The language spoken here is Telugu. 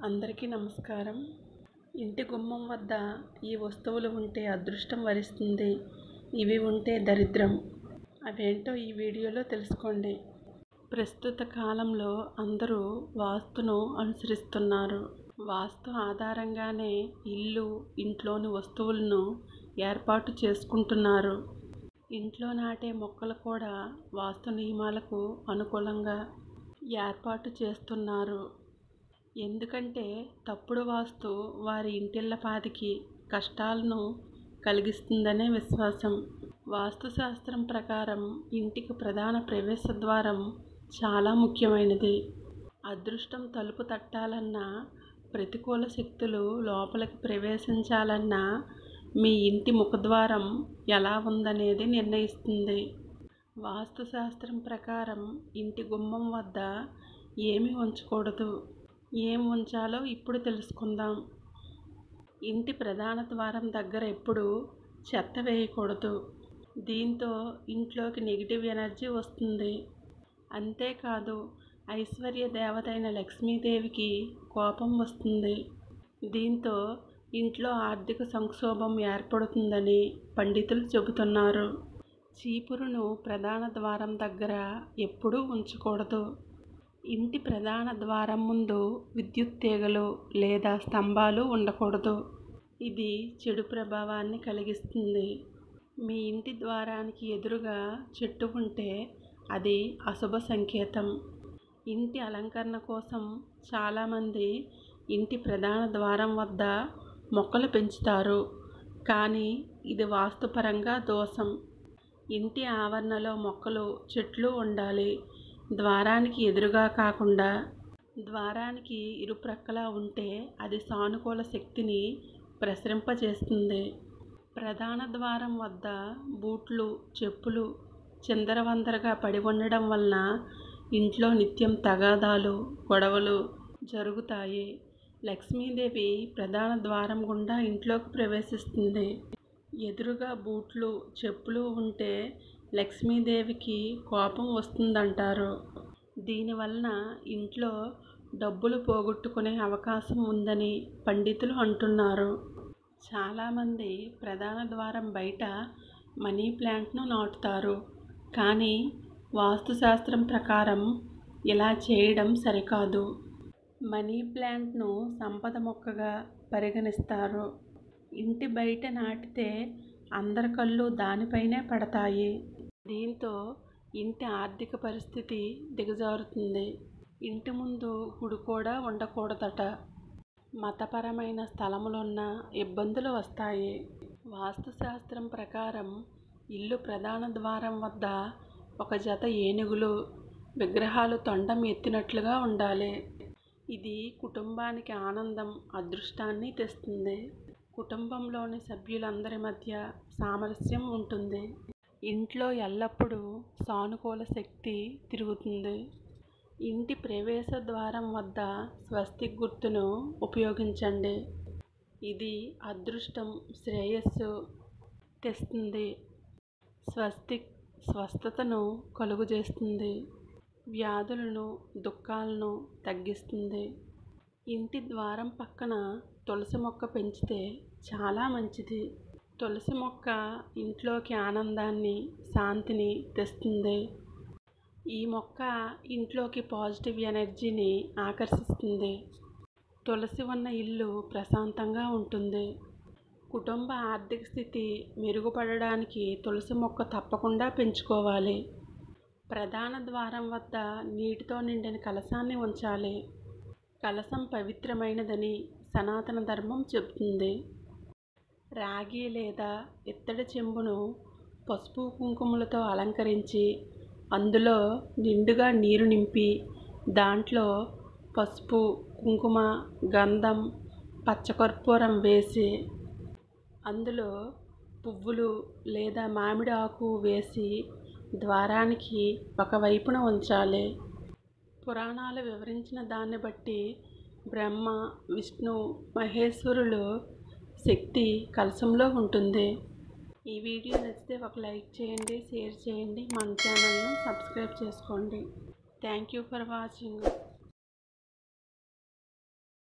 అందరికీ నమస్కారం. ఇంటి గుమ్మం వద్ద ఈ వస్తువులు ఉంటే అదృష్టం వరిస్తుంది, ఇవి ఉంటే దరిద్రం. అవేంటో ఈ వీడియోలో తెలుసుకోండి. ప్రస్తుత కాలంలో అందరూ వాస్తును అనుసరిస్తున్నారు. వాస్తు ఆధారంగానే ఇల్లు, ఇంట్లోని వస్తువులను ఏర్పాటు చేసుకుంటున్నారు. ఇంట్లో నాటే మొక్కలు కూడా వాస్తు నియమాలకు అనుకూలంగా ఏర్పాటు చేస్తున్నారు. ఎందుకంటే తప్పుడు వాస్తు వారి ఇంటిల్లపాదికి కష్టాలను కలిగిస్తుందనే విశ్వాసం. వాస్తుశాస్త్రం ప్రకారం ఇంటికి ప్రధాన ప్రవేశ ద్వారం చాలా ముఖ్యమైనది. అదృష్టం తలుపు తట్టాలన్నా, ప్రతికూల శక్తులు లోపలికి ప్రవేశించాలన్నా మీ ఇంటి ముఖద్వారం ఎలా ఉందనేది నిర్ణయిస్తుంది. వాస్తుశాస్త్రం ప్రకారం ఇంటి గుమ్మం వద్ద ఏమి ఉంచకూడదు, ఏం ఉంచాలో ఇప్పుడు తెలుసుకుందాం. ఇంటి ప్రధాన ద్వారం దగ్గర ఎప్పుడూ చెత్త వేయకూడదు. దీంతో ఇంట్లోకి నెగిటివ్ ఎనర్జీ వస్తుంది. అంతేకాదు, ఐశ్వర్య దేవతైన లక్ష్మీదేవికి కోపం వస్తుంది. దీంతో ఇంట్లో ఆర్థిక సంక్షోభం ఏర్పడుతుందని పండితులు చెబుతున్నారు. చీపురును ప్రధాన ద్వారం దగ్గర ఎప్పుడూ ఉంచకూడదు. ఇంటి ప్రధాన ద్వారం ముందు విద్యుత్ తీగలు లేదా స్తంభాలు ఉండకూడదు. ఇది చెడు ప్రభావాన్ని కలిగిస్తుంది. మీ ఇంటి ద్వారానికి ఎదురుగా చెట్టు ఉంటే అది అశుభ సంకేతం. ఇంటి అలంకరణ కోసం చాలామంది ఇంటి ప్రధాన ద్వారం వద్ద మొక్కలు పెంచుతారు, కానీ ఇది వాస్తుపరంగా దోషం. ఇంటి ఆవరణలో మొక్కలు, చెట్లు ఉండాలి. ద్వారానికి ఎదురుగా కాకుండా ద్వారానికి ఇరుప్రక్కలా ఉంటే అది సానుకూల శక్తిని ప్రసరింపజేస్తుంది. ప్రధాన ద్వారం వద్ద బూట్లు, చెప్పులు చిందరవందరగా పడి ఉండడం వలన ఇంట్లో నిత్యం తగాదాలు, గొడవలు జరుగుతాయి. లక్ష్మీదేవి ప్రధాన ద్వారం గుండా ఇంట్లోకి ప్రవేశిస్తుంది. ఎదురుగా బూట్లు, చెప్పులు ఉంటే లక్ష్మీదేవికి కోపం వస్తుందంటారు. దీనివలన ఇంట్లో డబ్బులు పోగొట్టుకునే అవకాశం ఉందని పండితులు అంటున్నారు. చాలామంది ప్రధాన ద్వారం బయట మనీ ప్లాంట్ను నాటుతారు, కానీ వాస్తుశాస్త్రం ప్రకారం ఇలా చేయడం సరికాదు. మనీ ప్లాంట్ను సంపద మొక్కగా పరిగణిస్తారు. ఇంటి బయట నాటితే అందరి కళ్ళు దానిపైనే పడతాయి. దీంతో ఇంటి ఆర్థిక పరిస్థితి దిగజారుతుంది. ఇంటి ముందు గుడి కూడా ఉండకూడదట. మతపరమైన స్థలములున్న ఇబ్బందులు వస్తాయి. వాస్తుశాస్త్రం ప్రకారం ఇల్లు ప్రధాన ద్వారం వద్ద ఒక జత ఏనుగులు విగ్రహాలు తొండం ఎత్తినట్లుగా ఉండాలి. ఇది కుటుంబానికి ఆనందం, అదృష్టాన్ని తెస్తుంది. కుటుంబంలోని సభ్యులందరి మధ్య సామరస్యం ఉంటుంది. ఇంట్లో ఎల్లప్పుడూ సానుకూల శక్తి తిరుగుతుంది. ఇంటి ప్రవేశ ద్వారం వద్ద స్వస్తిక్ గుర్తును ఉపయోగించండి. ఇది అదృష్టం, శ్రేయస్సు తెస్తుంది. స్వస్తిక్ స్వస్థతను కలుగజేస్తుంది, వ్యాధులను, దుఃఖాలను తగ్గిస్తుంది. ఇంటి ద్వారం పక్కన తులసి మొక్క పెంచితే చాలా మంచిది. తులసి మొక్క ఇంట్లోకి ఆనందాన్ని, శాంతిని తెస్తుంది. ఈ మొక్క ఇంట్లోకి పాజిటివ్ ఎనర్జీని ఆకర్షిస్తుంది. తులసి ఉన్న ఇల్లు ప్రశాంతంగా ఉంటుంది. కుటుంబ ఆర్థిక స్థితి మెరుగుపడడానికి తులసి మొక్క తప్పకుండా పెంచుకోవాలి. ప్రధాన ద్వారం వద్ద నీటితో నిండిన కలశాన్ని ఉంచాలి. కలశం పవిత్రమైనదని సనాతన ధర్మం చెబుతుంది. రాగి లేదా ఇత్తడి చెంబును పసుపు, కుంకుమలతో అలంకరించి అందులో నిండుగా నీరు నింపి దాంట్లో పసుపు, కుంకుమ, గంధం, పచ్చకర్పూరం వేసి అందులో పువ్వులు లేదా మామిడి ఆకు వేసి ద్వారానికి ఒకవైపున ఉంచాలి. పురాణాలు వివరించిన దాన్ని బట్టి బ్రహ్మ, విష్ణు, మహేశ్వరులు శక్తి కలశంలో ఉంటుంది. ఈ వీడియో నచ్చితే ఒక లైక్ చేయండి, షేర్ చేయండి, మన ఛానల్ను సబ్స్క్రైబ్ చేసుకోండి. Thank you for watching.